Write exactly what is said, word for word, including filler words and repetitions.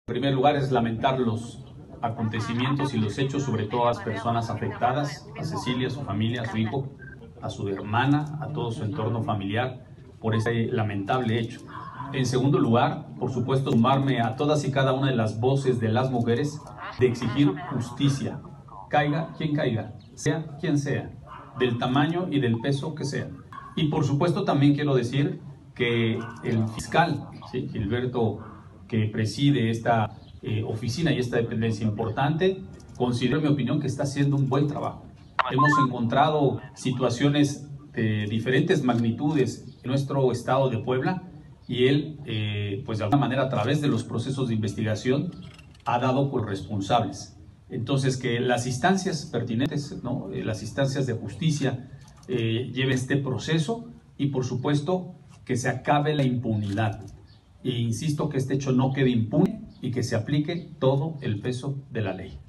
En primer lugar es lamentar los acontecimientos y los hechos sobre todas las personas afectadas, a Cecilia, a su familia, a su hijo, a su hermana, a todo su entorno familiar, por este lamentable hecho. En segundo lugar, por supuesto, sumarme a todas y cada una de las voces de las mujeres de exigir justicia, caiga quien caiga, sea quien sea, del tamaño y del peso que sea. Y por supuesto también quiero decir que el fiscal, ¿sí?, Gilberto, que preside esta eh, oficina y esta dependencia importante, considero, en mi opinión, que está haciendo un buen trabajo. Hemos encontrado situaciones de diferentes magnitudes en nuestro estado de Puebla y él, eh, pues de alguna manera, a través de los procesos de investigación, ha dado por responsables. Entonces, que las instancias pertinentes, ¿no?, eh, las instancias de justicia eh, lleven este proceso y, por supuesto, que se acabe la impunidad. E insisto que este hecho no quede impune y que se aplique todo el peso de la ley.